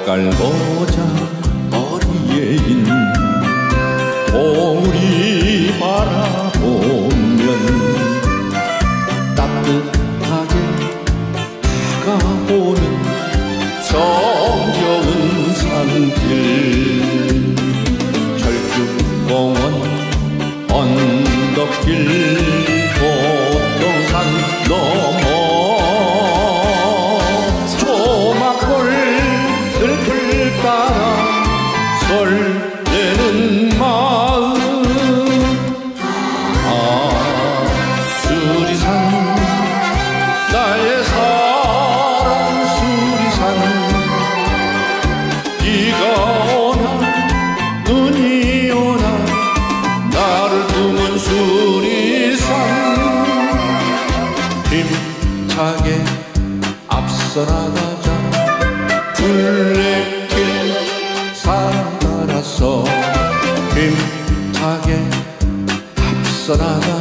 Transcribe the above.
색깔 모자 머리에 인 봉우리 바라보면 따뜻하게 다가오는 정겨운 산길 철쭉공원 언덕길 도평산 넘어 들풀 따라 설레는 마음 수리산 나의 사랑 수리산 비가 오나 눈이 오나 나를 품은 수리산 힘차게 앞서 나가자 둘레길 살아서 힘차게 앞서 나가